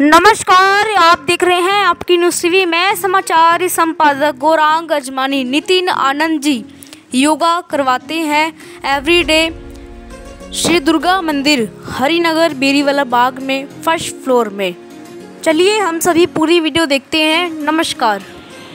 नमस्कार, आप देख रहे हैं आपकी न्यूज़ टीवी। मैं समाचार संपादक गौरांग अजमानी। नितिन आनंद जी योगा करवाते हैं एवरीडे श्री दुर्गा मंदिर हरिनगर बेरीवाला बाग में फर्स्ट फ्लोर में। चलिए हम सभी पूरी वीडियो देखते हैं। नमस्कार।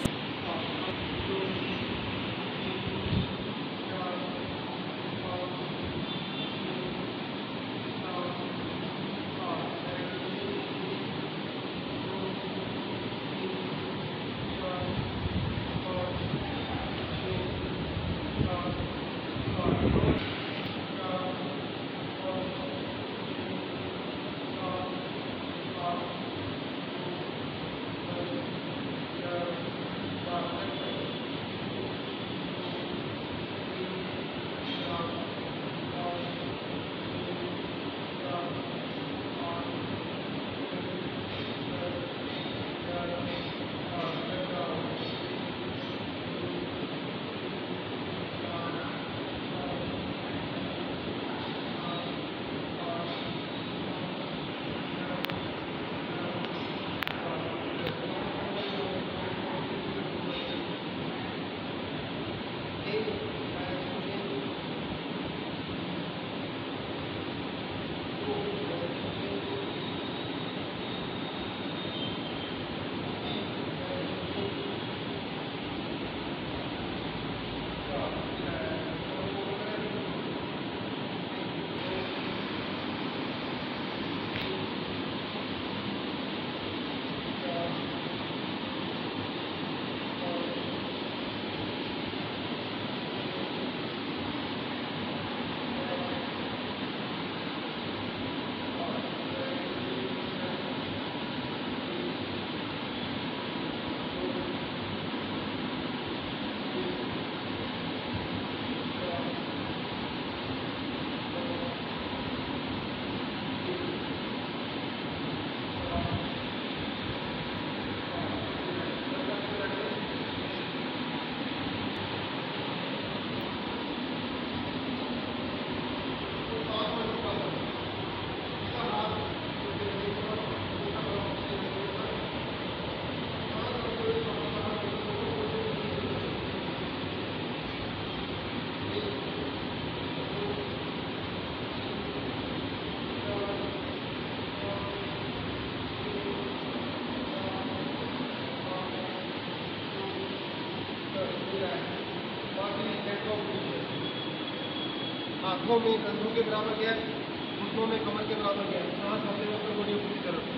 हाथों में कंधों के बराबर गया, घुटनों में कमर के बराबर गया। सांस भरते वक्त बॉडी ऊपर की तरफ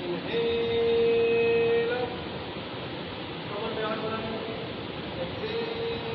इनहेल, कमर में हाथ बढ़ाएं, एक्सहेल,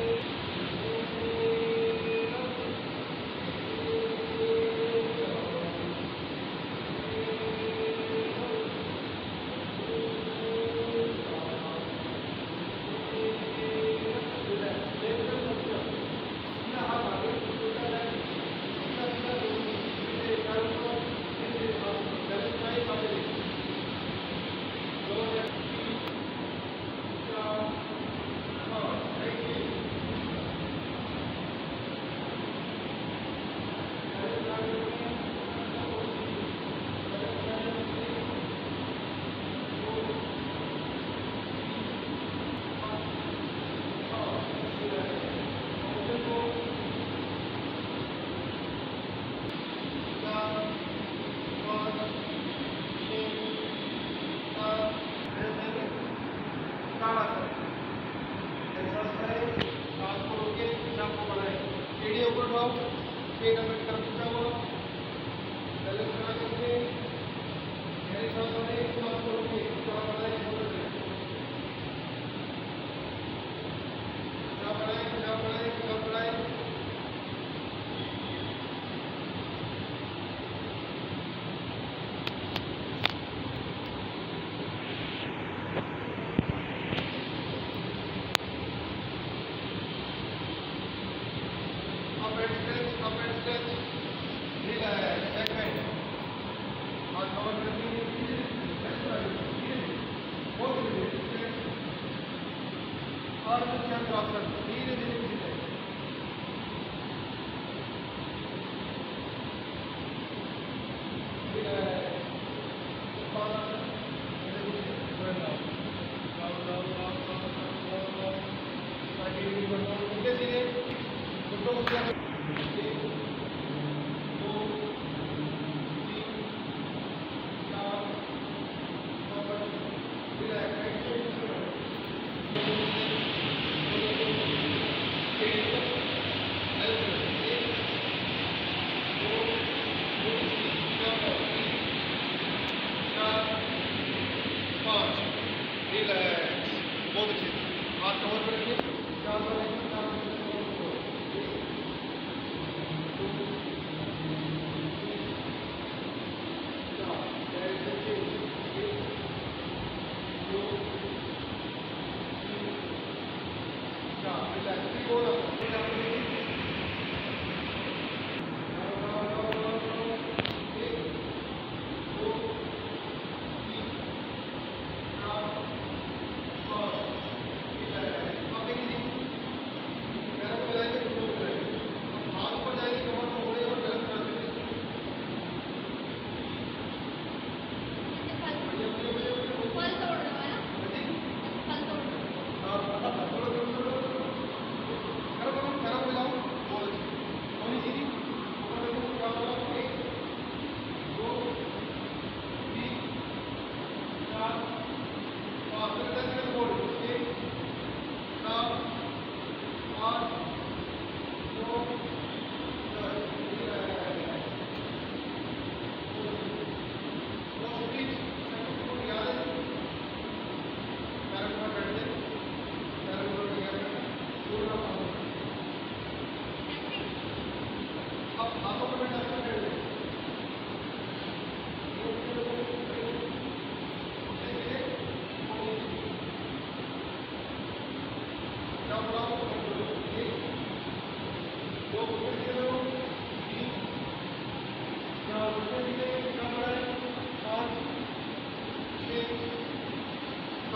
ऊपर उठाओ, पेट अंदर की तरफ खींचा हुआ, गले से बना करके गहरी सांस लें, सांस को रोकिए, थोड़ा बढ़ाएं, खिंचाव बढ़ाएं, खिंचाव बढ़ाएं, खिंचाव बढ़ाएं। Up and stretch, relax, segment, और कवर करके धीरे बहुत धीरे और चक्रासन धीरे धीरे धीरे relax,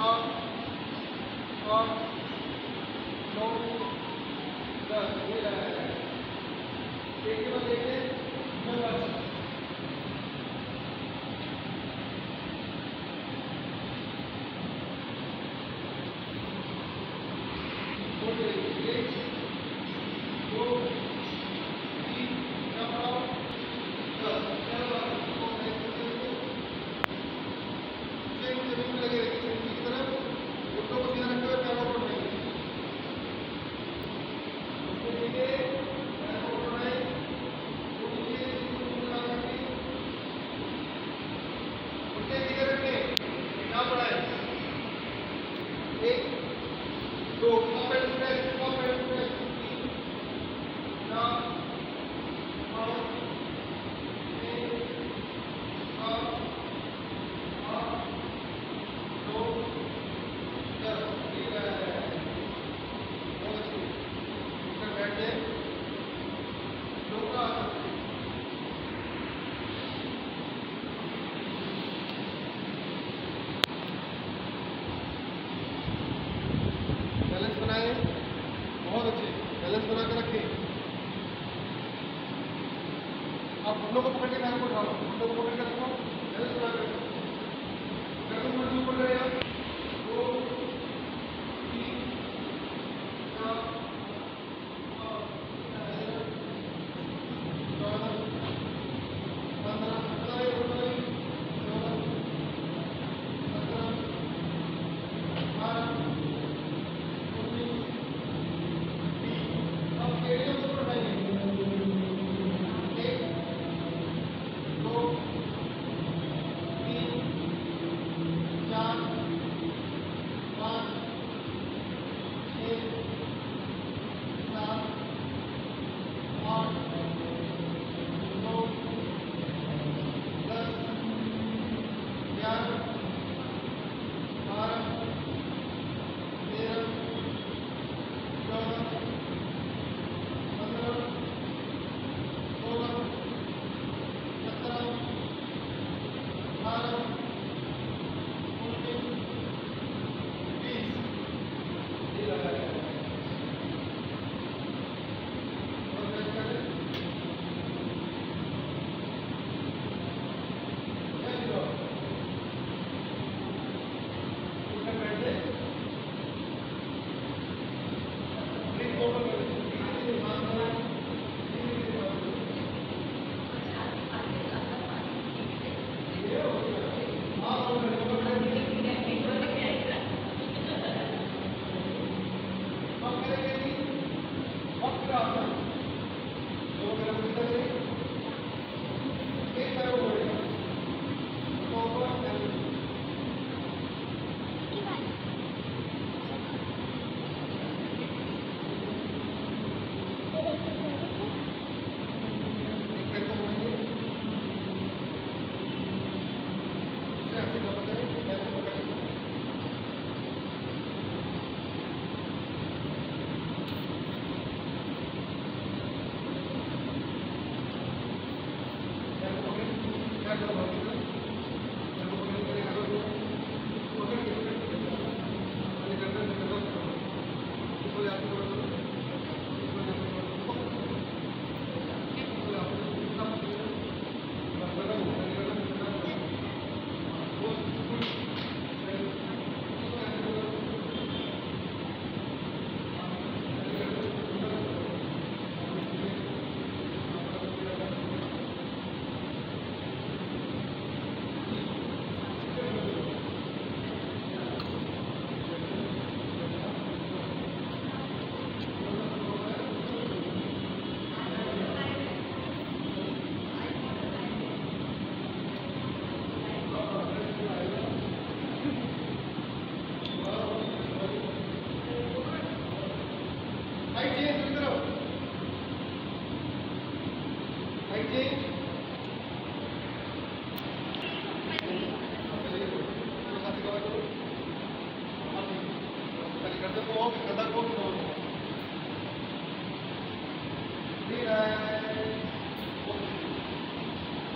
7 8 9 10 ये रहा है। एक के बाद देखिए नंबर बहुत अच्छे बैलेंस बना कर रखें। आप घुटनों को पकड़ के पैरों को उठाओ, घुटनों को पकड़ के रखो, बैलेंस बना कर रखो। गर्दन थोड़ी सी ऊपर ले आओ। 2 3 4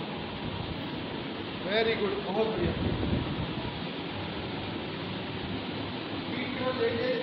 वेरी गुड, बहुत बढ़िया। लेके